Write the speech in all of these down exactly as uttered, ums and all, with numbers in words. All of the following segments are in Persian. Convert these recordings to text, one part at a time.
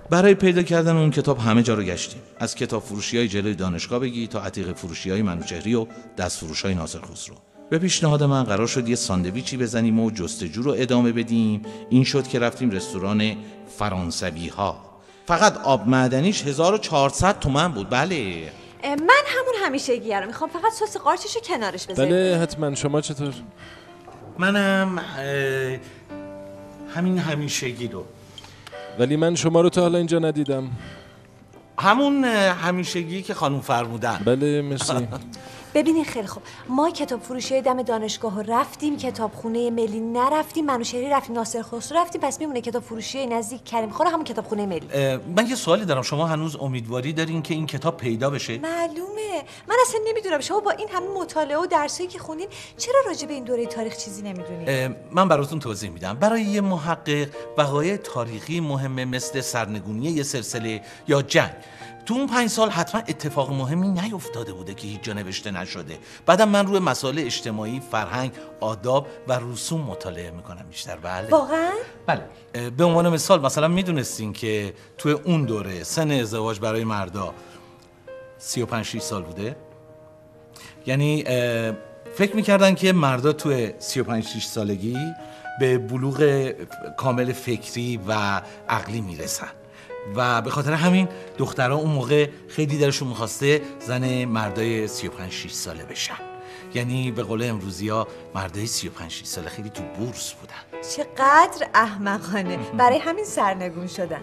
برای پیدا کردن اون کتاب همه جا رو گشتیم، از کتاب فروشی های جلوی دانشگاه بگی تا عتیقه فروشی های منوچهری و دست فروش های ناصر خسرو. به پیشنهاد من قرار شد یه ساندویچی بزنیم و جستجو رو ادامه بدیم. این شد که رفتیم رستوران فرانسوی ها. فقط آب معدنیش هزار و چهارصد تومان بود. بله من همون همیشگیه رو میخوام، فقط سس قارچشو کنارش بذاریم. بله حتما. شما چطور؟ منم همین همیشگی رو. ولی من شما رو تا حالا اینجا ندیدم. همون همیشگی که خانم فرمودن. بله مرسی. ببینین خیلی خوب، ما کتاب فروشی دم دانشگاه رفتیم، کتابخونه ملی نرفتیم، منوچهری رفتیم، ناصر خسرو رفتیم، پس میمونه کتاب فروشی نزدیک کریم خانه، همون کتابخونه ملی. من یه سوالی دارم، شما هنوز امیدواری دارین که این کتاب پیدا بشه؟ معلومه. من اصلا نمیدونم شما با این همه مطالعه و درسایی که خوندین چرا راجع به این دوره تاریخ چیزی نمیدونین؟ من براتون توضیح میدم. برای یه محقق وقایع تاریخی مهمه، مثل سرنگونی یه سلسله یا جنگ. تو اون پنج سال حتما اتفاق مهمی نیفتاده بوده که هیچ جا نوشته نشده. بعدم من روی مسائل اجتماعی، فرهنگ، آداب و رسوم مطالعه میکنم بیشتر. بله واقعا؟ بله. به عنوان مثال مثلا میدونستین که توی اون دوره سن ازدواج برای مردا سی و پنج شش سال بوده؟ یعنی فکر میکردن که مردا توی سی و پنج شش سالگی به بلوغ کامل فکری و عقلی میرسن و به خاطر همین دخترها اون موقع خیلی دلشون میخواسته زن مردای سی و پنج شش ساله بشن. یعنی به قول امروزی ها مردای سی و پنج شش ساله خیلی تو بورس بودن. چقدر احمقانه. برای همین سرنگون شدن.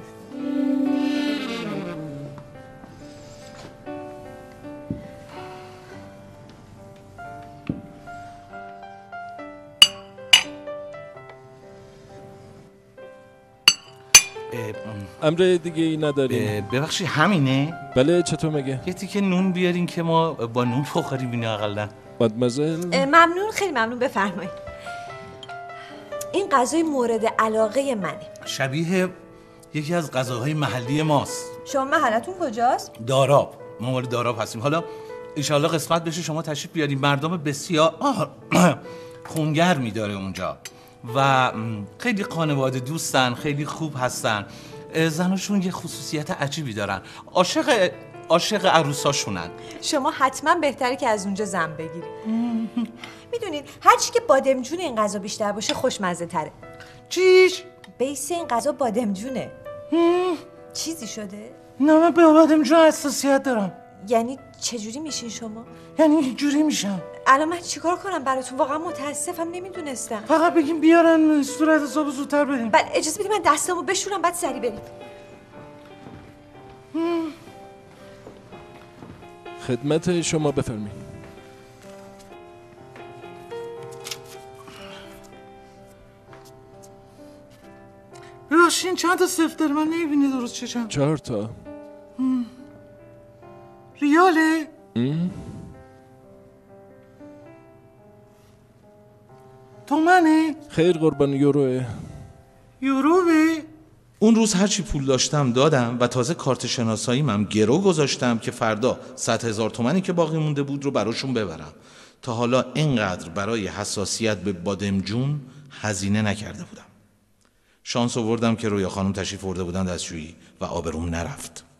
امر دیگه ای نداریم. ببخشید همینه؟ بله چطور مگه؟ یه تیکه نون بیارین که ما با نون بخوریم اینو اقلا. مادمزل؟ ممنون، خیلی ممنون، بفرمایید. این غذای مورد علاقه منه. شبیه یکی از غذاهای محلی ماست. شما محلتون کجاست؟ داراب. ما مال داراب هستیم. حالا انشالله قسمت بشه شما تشریف بیارین. مردم بسیار خونگرمی داره اونجا و خیلی خانواده دوستن، خیلی خوب هستن. زناشون یه خصوصیت عجیبی دارن، عاشق عاشق عروساشونن. شما حتما بهتره که از اونجا زن بگیری. میدونین هر چی که بادمجون این غذا بیشتر باشه خوشمزه تره. چیش؟ بیس این غذا بادمجونه. چیزی شده؟ نه من به بادمجون حساسیت دارم. یعنی چجوری میشین شما؟ یعنی اینجوری میشم. الان من چیکار کنم براتون؟ واقعا متاسفم، نمیدونستم. فقط بگیم بیارن صورت حساب زودتر بدیم. بله اجازه بدید من دستامو بشورم بعد سری بریم. خدمت شما بفرمایید. ببخشید چند تا صفر داره من نمیبینی درست چشم؟ چهار تا. هم. ریاله؟ ام؟ تومنه؟ خیر قربان یوروه. یوروه؟ اون روز هرچی پول داشتم دادم و تازه کارت شناساییم هم گرو گذاشتم که فردا صد هزار تومنی که باقی مونده بود رو براشون ببرم. تا حالا اینقدر برای حساسیت به بادمجون هزینه نکرده بودم. شانس آوردم که رویا خانم تشریف آورده بودن دستشویی و آبروم نرفت.